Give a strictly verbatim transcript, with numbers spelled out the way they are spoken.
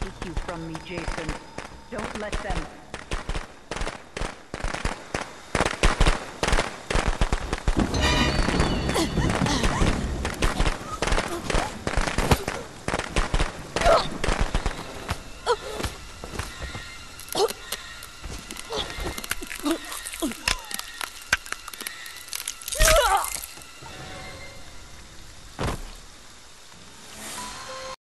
take you from me, Jason. Don't let them